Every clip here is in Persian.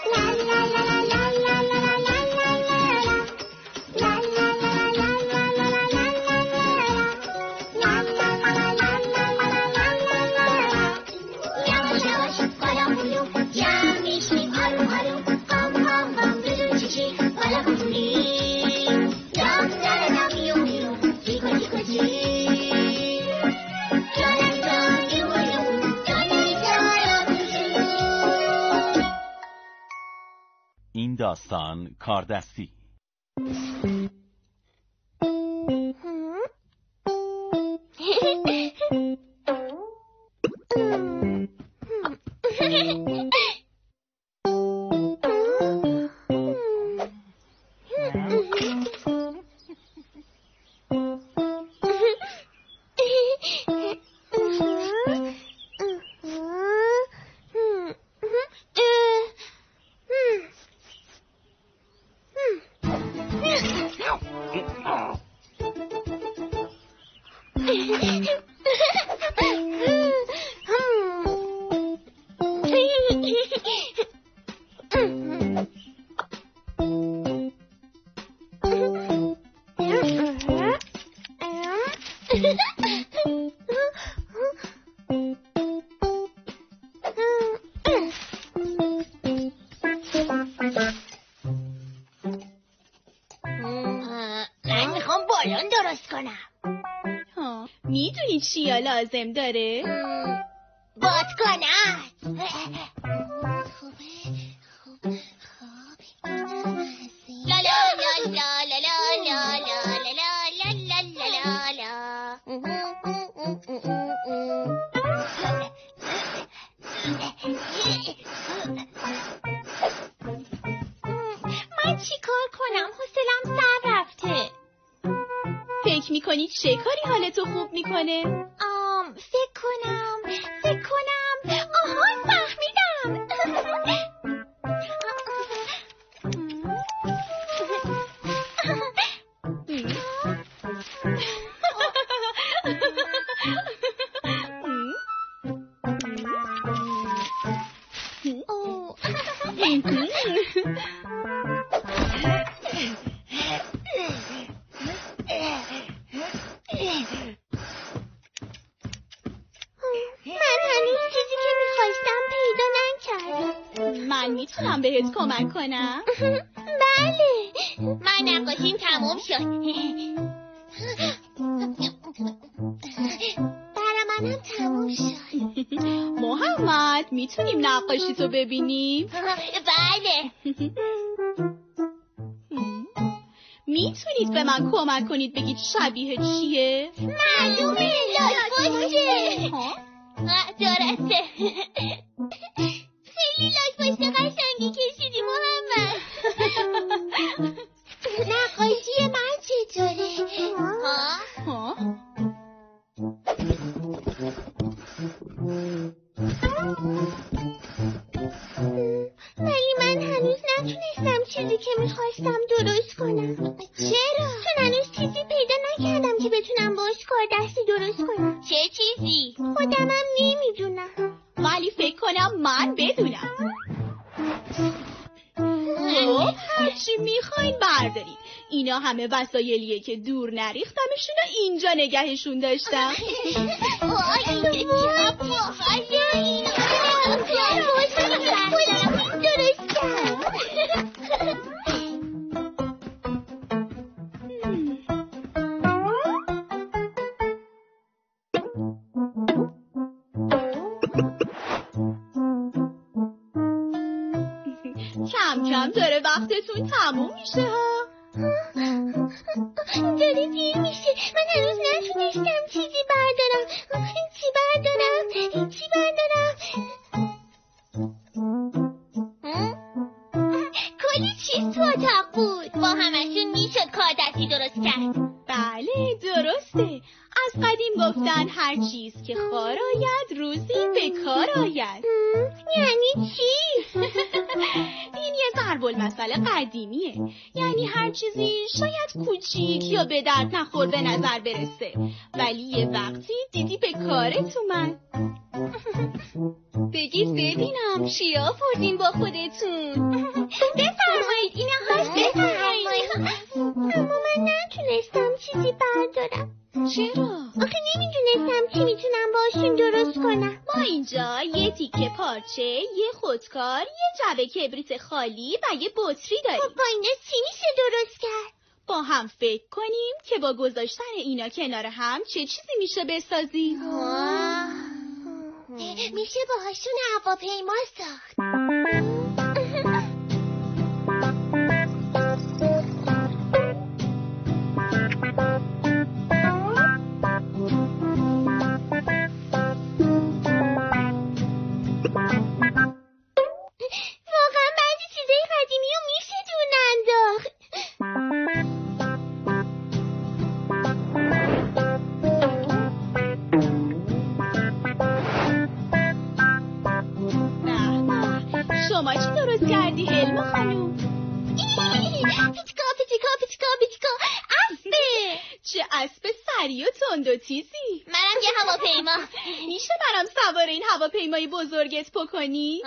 این داستان کاردستی. میدونی چیا لازم داره؟ بادکنک. لا لا لا لا لا لا لا لا لا لا لا. من چی کار کنم؟ حوصله‌ام سر رفته. فکر میکنی چه کاری حالتو خوب میکنه؟ فکر کنم آها فهمیدم. من میتونم بهت کمک کنم؟ بله، من نقاشیم تموم شد. برای منم تموم شد. محمد میتونیم نقاشی تو ببینیم؟ بله. میتونید به من کمک کنید بگید شبیه چیه؟ معلومه، لاک‌پشته. درسته. خیلی لاک‌پشت قشنگی کشیدی محمد. نقاشی من چطوره؟ ولی من هنوز نتونستم چیزی که میخواستم درست کنم. چرا؟ چون هنوز چیزی پیدا نکردم که بتونم باش کاردستی درست کنم. چه چیزی؟ خودمم نمیدونم. ولی فکر کنم من بدونم. هرچی میخواین بردارید. اینا همه وسایلیه که دور نریختمشون و اینجا نگهشون داشتم. کم کم داره وقتتون تموم میشه ها. داره دیر میشه. من هنوز نتونستم چیزی بردارم. چی بردارم؟ کلی چیز تو اتاق بود. با همشون میشد کاردستی درست کرد. بله درسته. از قدیم گفتن هر چیز که خار آید روزی به کار آید. یعنی چی؟ این یه ضرب المثل قدیمیه. یعنی هر چیزی شاید کوچیک یا به درد نخور به نظر برسه، ولی یه وقتی دیدی به کارت اومد. بگید ببینم چی آوردین با خودتون؟ بفرمایید اینه هاش بفرمایید. اما من نتونستم چیزی بردارم. چرا؟ آخه نمیدونستم چی میتونم باشون درست کنم. ما اینجا یه تیکه پارچه، یه خودکار، یه جعبه کبریت خالی و یه بطری داریم. با اینا چی میشه درست کرد؟ با هم فکر کنیم که با گذاشتن اینا کنار هم چه چیزی میشه بسازیم. میشه باهاشون هواپیما ساخت. واقعا بعضی چیزای قدیمی رو میشه دون انداخت. شما چی درست کردی هلما خانوم؟ پیچکا پیچکا پیچکا پیچکا اسبه. چه اسب سریع و تند و تیزی. منم یه هواپیما. میشه برام سوار این هواپیمای بزرگت بکنی؟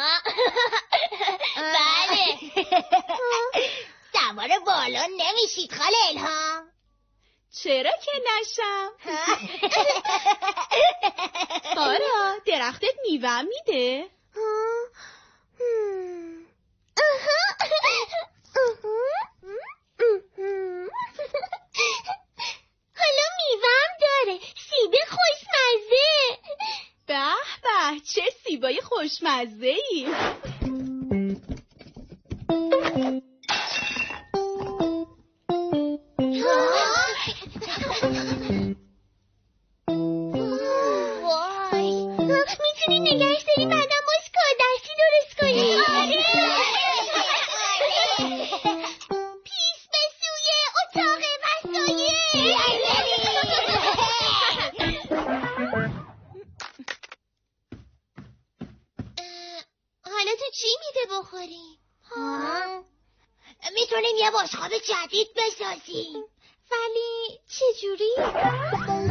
بله. سوار بالون نمیشید خاله الهام. چرا که نشم؟ سارا درختت میوه میده؟ حالا میوه‌ام داره. سیب خوشمزه. به به چه سیبای خوشمزه‌ای. وای میتونی نگهش داری بعدم باش کار دستی درست کنی. پیش به سوی اتاق وسایل. حالا تو چی میده بخوریم؟ میتونیم یه بشقاب جدید بسازیم. ولی چجوری؟